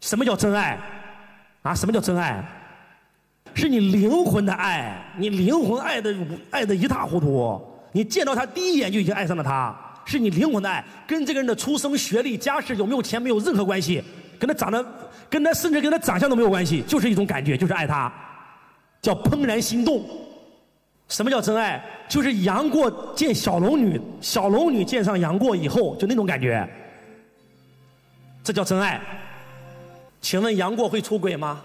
什么叫真爱？啊，什么叫真爱？是你灵魂的爱，你灵魂爱的一塌糊涂。你见到他第一眼就已经爱上了他，是你灵魂的爱，跟这个人的出生、学历、家世、有没有钱没有任何关系，跟他甚至跟他长相都没有关系，就是一种感觉，就是爱他，叫怦然心动。什么叫真爱？就是杨过见小龙女，小龙女见上杨过以后，就那种感觉，这叫真爱。请问杨过会出轨吗？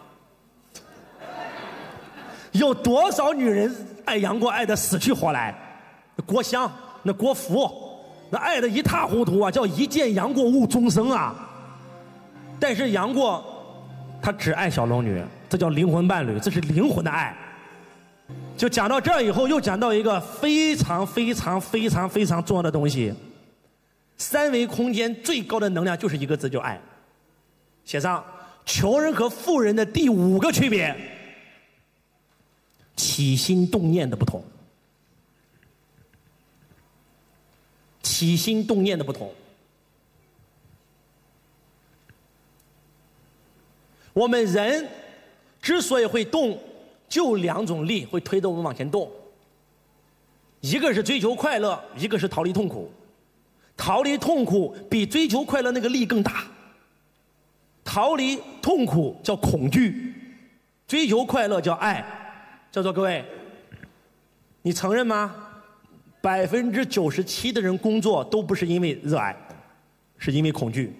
有多少女人爱杨过爱得死去活来？那郭襄，那郭芙，那爱得一塌糊涂啊，叫一见杨过误终生啊。但是杨过他只爱小龙女，这叫灵魂伴侣，这是灵魂的爱。就讲到这儿以后，又讲到一个非常重要的东西。三维空间最高的能量就是一个字，就爱。写上穷人和富人的第5个区别：起心动念的不同。起心动念的不同。我们人之所以会动，就2种力会推动我们往前动，一个是追求快乐，一个是逃离痛苦。逃离痛苦比追求快乐那个力更大。逃离痛苦叫恐惧，追求快乐叫爱。在座各位，你承认吗？97%的人工作都不是因为热爱，是因为恐惧。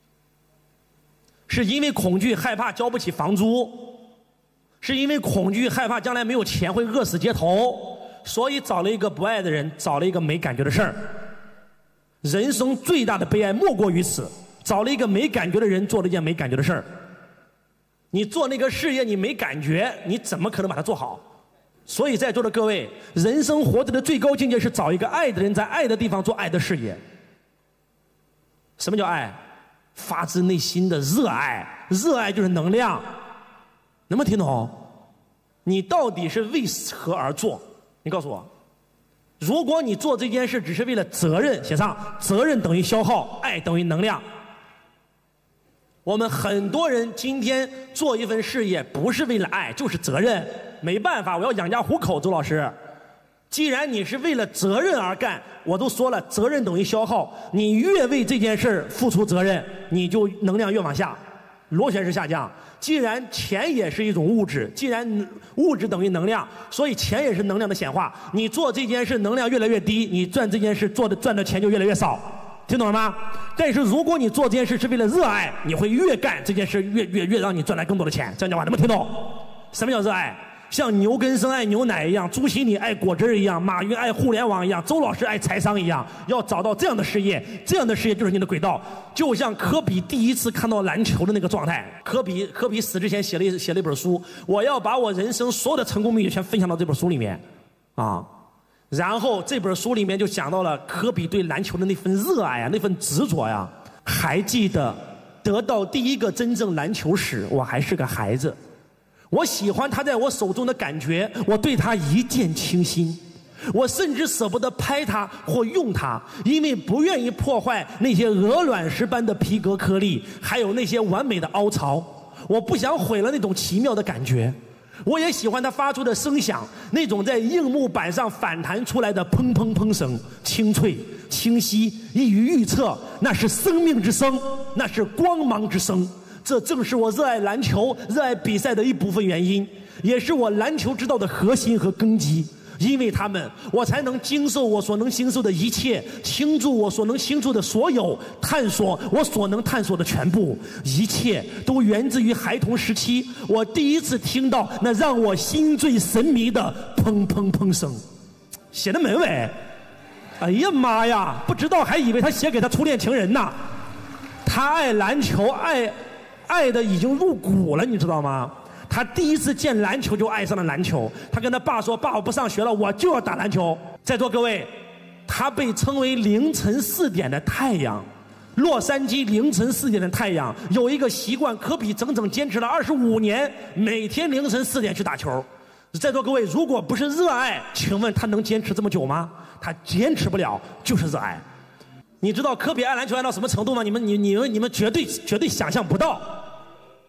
是因为恐惧害怕交不起房租，是因为恐惧害怕将来没有钱会饿死街头，所以找了一个不爱的人，找了一个没感觉的事儿。人生最大的悲哀莫过于此，找了一个没感觉的人，做了一件没感觉的事儿。你做那个事业你没感觉，你怎么可能把它做好？所以在座的各位，人生活着的最高境界是找一个爱的人，在爱的地方做爱的事业。什么叫爱？发自内心的热爱，热爱就是能量。能不能听懂？你到底是为何而做？你告诉我，如果你做这件事只是为了责任，写上责任等于消耗，爱等于能量。我们很多人今天做一份事业不是为了爱，就是责任。没办法，我要养家糊口，周老师。既然你是为了责任而干，我都说了，责任等于消耗。你越为这件事付出责任，你就能量越往下，螺旋式下降。既然钱也是一种物质，既然物质等于能量，所以钱也是能量的显化。你做这件事能量越来越低，你赚这件事赚的钱就越来越少。听懂了吗？但是如果你做这件事是为了热爱，你会越干这件事越让你赚来更多的钱。这样讲话能不能听懂？什么叫热爱？像牛根生爱牛奶一样，朱熹你爱果汁一样，马云爱互联网一样，周老师爱财商一样，要找到这样的事业，这样的事业就是你的轨道。就像科比第一次看到篮球的那个状态，科比死之前写了一本书，我要把我人生所有的成功秘诀全分享到这本书里面，啊。然后这本书里面就讲到了科比对篮球的那份热爱啊，那份执着呀。还记得得到第一个真正篮球时，我还是个孩子。我喜欢他在我手中的感觉，我对他一见倾心，我甚至舍不得拍他或用他，因为不愿意破坏那些鹅卵石般的皮革颗粒，还有那些完美的凹槽。我不想毁了那种奇妙的感觉。我也喜欢他发出的声响，那种在硬木板上反弹出来的砰砰砰声，清脆清晰，易于预测，那是生命之声，那是光芒之声。这正是我热爱篮球、热爱比赛的一部分原因，也是我篮球之道的核心和根基。因为他们，我才能经受我所能经受的一切，倾注我所能倾注的所有，探索我所能探索的全部。一切都源自于孩童时期，我第一次听到那让我心醉神迷的砰砰砰声。写的没尾？哎呀妈呀，不知道还以为他写给他初恋情人呢。他爱篮球，爱的已经入骨了，你知道吗？他第一次见篮球就爱上了篮球，他跟他爸说：“爸，我不上学了，我就要打篮球。”在座各位，他被称为凌晨4点的太阳。洛杉矶凌晨4点的太阳有一个习惯，科比整整坚持了25年，每天凌晨4点去打球。在座各位，如果不是热爱，请问他能坚持这么久吗？他坚持不了，就是热爱。你知道科比爱篮球爱到什么程度吗？你们绝对想象不到。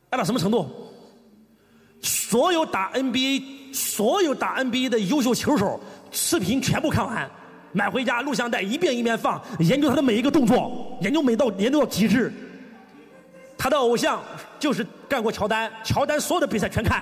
爱到什么程度？所有打 NBA 的优秀球手，视频全部看完，买回家录像带一遍一遍放，研究他的每一个动作，研究到极致。他的偶像就是干过乔丹，乔丹所有的比赛全看。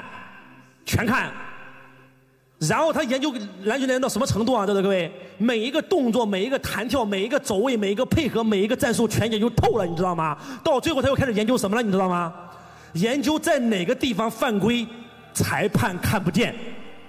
然后他研究篮球研究到什么程度啊？对不对，各位？每一个动作、每一个弹跳、每一个走位、每一个配合、每一个战术全研究透了，你知道吗？到最后他又开始研究什么了？你知道吗？研究在哪个地方犯规，裁判看不见。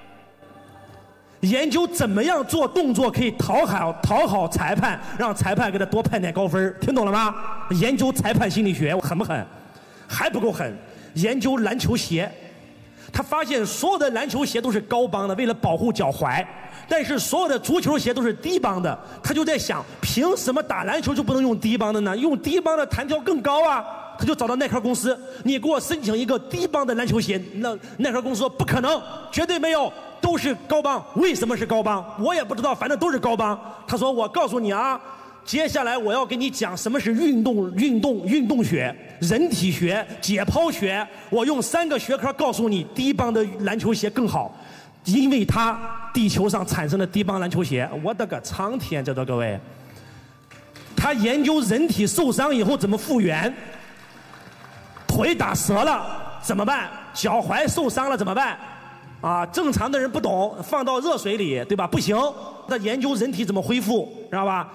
研究怎么样做动作可以讨好裁判，让裁判给他多判点高分，听懂了吗？研究裁判心理学，狠不狠？还不够狠。研究篮球鞋。他发现所有的篮球鞋都是高帮的，为了保护脚踝，但是所有的足球鞋都是低帮的。他就在想，凭什么打篮球就不能用低帮的呢？用低帮的弹跳更高啊！他就找到耐克公司，你给我申请一个低帮的篮球鞋。那耐克公司说不可能，绝对没有，都是高帮。为什么是高帮？我也不知道，反正都是高帮。他说我告诉你啊。接下来我要跟你讲什么是运动学、人体学、解剖学。我用3个学科告诉你，低帮的篮球鞋更好，因为它地球上产生的低帮篮球鞋。我的个苍天，这各位！他研究人体受伤以后怎么复原，腿打折了怎么办？脚踝受伤了怎么办？啊，正常的人不懂，放到热水里，对吧？不行，他研究人体怎么恢复，知道吧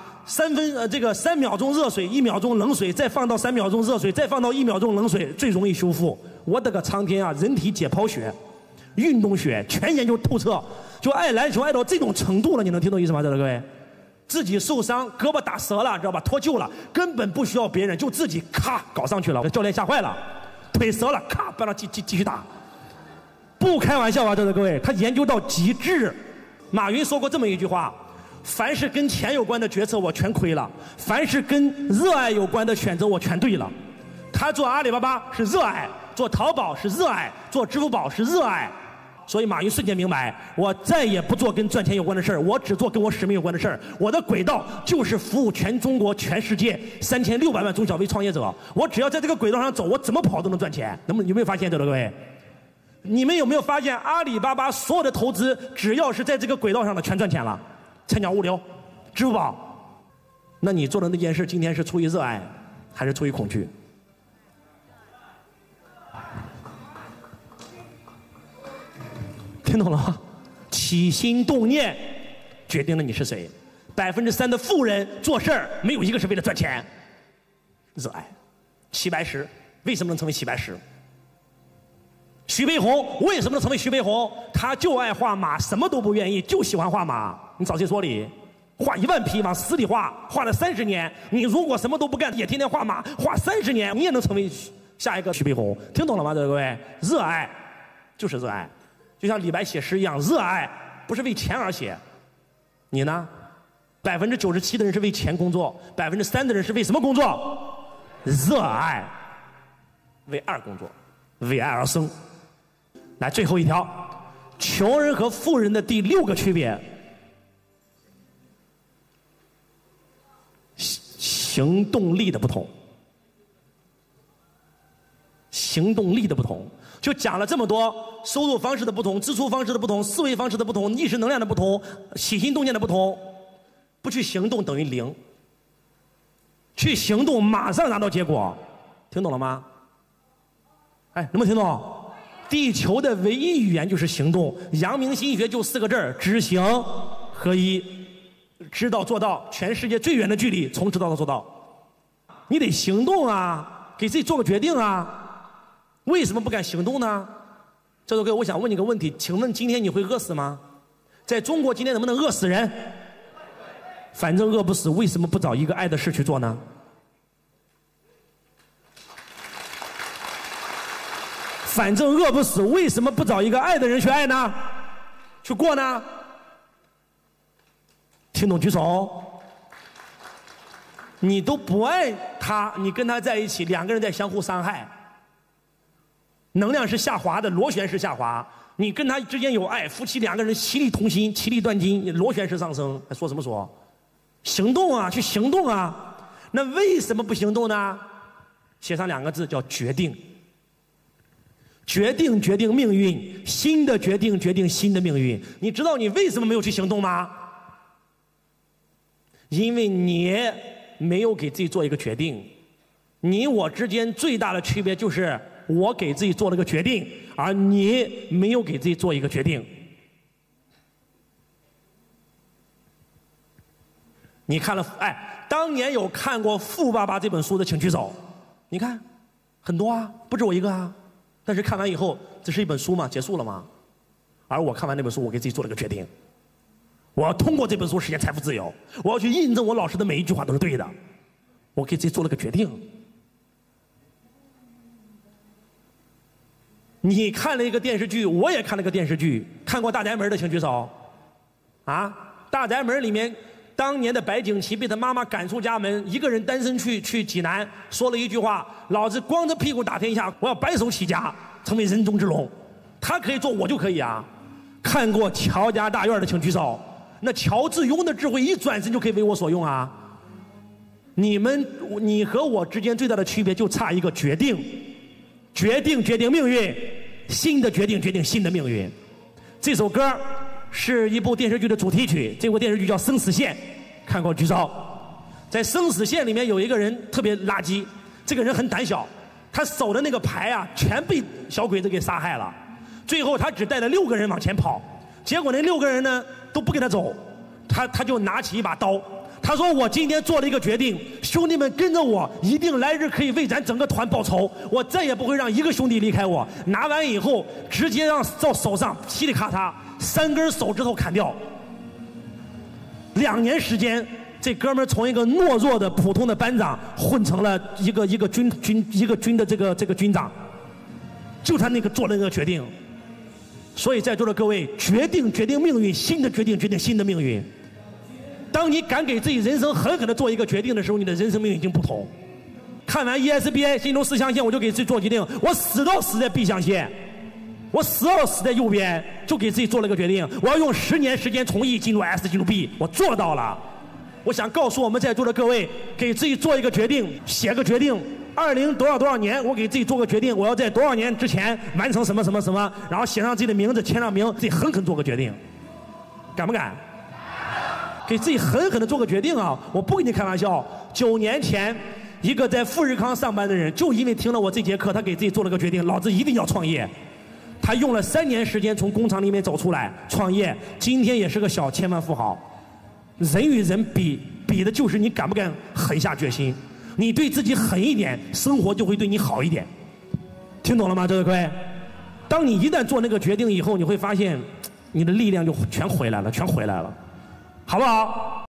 ？3秒钟热水，1秒钟冷水，再放到3秒钟热水，再放到1秒钟冷水，最容易修复。我的个苍天啊！人体解剖学、运动学全研究透彻，就爱篮球爱到这种程度了，你能听懂意思吗？各位，自己受伤，胳膊打折了，知道吧？脱臼了，根本不需要别人，就自己咔搞上去了。教练吓坏了，腿折了，咔把他继续打。不开玩笑啊，各位，他研究到极致。马云说过这么一句话：凡是跟钱有关的决策我全亏了，凡是跟热爱有关的选择我全对了。他做阿里巴巴是热爱，做淘宝是热爱，做支付宝是热爱。所以马云瞬间明白，我再也不做跟赚钱有关的事儿，我只做跟我使命有关的事儿。我的轨道就是服务全中国、全世界3600万中小微创业者。我只要在这个轨道上走，我怎么跑都能赚钱。有没有发现，各位？你们有没有发现，阿里巴巴所有的投资，只要是在这个轨道上的，全赚钱了？菜鸟物流、支付宝。那你做的那件事，今天是出于热爱，还是出于恐惧？听懂了吗？起心动念决定了你是谁。3%的富人做事儿没有一个是为了赚钱，热爱。齐白石为什么能成为齐白石？徐悲鸿为什么能成为徐悲鸿？他就爱画马，什么都不愿意，就喜欢画马。你找谁说理？画1万匹往死里画，画了30年。你如果什么都不干，也天天画马，画30年，你也能成为下一个徐悲鸿。听懂了吗，各位？热爱就是热爱，就像李白写诗一样，热爱不是为钱而写。你呢？97%的人是为钱工作，3%的人是为什么工作？热爱，为爱工作，为爱而生。来，最后一条，穷人和富人的第6个区别：行动力的不同。行动力的不同，就讲了这么多，收入方式的不同，支出方式的不同，思维方式的不同，意识能量的不同，起心动念的不同。不去行动等于0，去行动马上拿到结果，听懂了吗？哎，能不能听懂？地球的唯一语言就是行动，阳明心理学就4个字儿：知行合一。知道做到，全世界最远的距离从知道到做到。你得行动啊，给自己做个决定啊。为什么不敢行动呢？这首歌我想问你个问题，请问今天你会饿死吗？在中国今天能不能饿死人？反正饿不死，为什么不找一个爱的事去做呢？反正饿不死，为什么不找一个爱的人去爱呢？去过呢？听懂举手。你都不爱他，你跟他在一起，2个人在相互伤害，能量是下滑的，螺旋式下滑。你跟他之间有爱，夫妻2个人其利同心，其利断金，螺旋式上升。还说什么说？行动啊，去行动啊！那为什么不行动呢？写上2个字叫决定。 决定决定命运，新的决定决定新的命运。你知道你为什么没有去行动吗？因为你没有给自己做一个决定。你我之间最大的区别就是我给自己做了个决定，而你没有给自己做一个决定。你看了，当年有看过《富爸爸》这本书的请举手。你看，很多啊，不止我一个啊。但是看完以后，这是一本书嘛，结束了吗？而我看完那本书，我给自己做了个决定，我要通过这本书实现财富自由，我要去印证我老师的每一句话都是对的，我给自己做了个决定。你看了一个电视剧，我也看了个电视剧，看过《大宅门》的请举手。啊，《大宅门》里面当年的白景琦被他妈妈赶出家门，一个人单身去济南，说了一句话：老子光着屁股打天下，我要白手起家，成为人中之龙。他可以做，我就可以啊。看过《乔家大院》的请举手。那乔致庸的智慧一转身就可以为我所用啊。你和我之间最大的区别就差一个决定，决定决定命运，新的决定决定新的命运。这首歌是一部电视剧的主题曲，这部电视剧叫《生死线》，看过举手。在《生死线》里面有一个人特别垃圾，这个人很胆小，他守的那个牌啊，全被小鬼子给杀害了。最后他只带了6个人往前跑，结果那6个人呢都不跟他走，他就拿起一把刀，他说：“我今天做了一个决定，兄弟们跟着我，一定来日可以为咱整个团报仇。我再也不会让一个兄弟离开我。”拿完以后，直接让到手上噼里咔嚓3根手指头砍掉。2年时间，这哥们儿从一个懦弱的普通的班长混成了一个军的这个军长，就他那个做了那个决定。所以在座的各位，决定决定命运，新的决定决定新的命运。当你敢给自己人生狠狠地做一个决定的时候，你的人生命运已经不同。看完 ESBI 心中4象限，我就给自己做决定，我死到死在 B 象限，我死到死在右边，就给自己做了个决定，我要用10年时间从 E 进入 S 进入 B， 我做到了。我想告诉我们在座的各位，给自己做一个决定，写个决定，20多少年，我给自己做个决定，我要在多少年之前完成什么什么什么，然后写上自己的名字，签上名，自己狠狠做个决定，敢不敢？给自己狠狠地做个决定啊！我不跟你开玩笑，9年前，一个在富士康上班的人，就因为听了我这节课，他给自己做了个决定，老子一定要创业。他用了3年时间从工厂里面走出来创业，今天也是个小千万富豪。人与人比的就是你敢不敢狠下决心。你对自己狠一点，生活就会对你好一点。听懂了吗，各位？当你一旦做那个决定以后，你会发现，你的力量就全回来了，全回来了。好不好？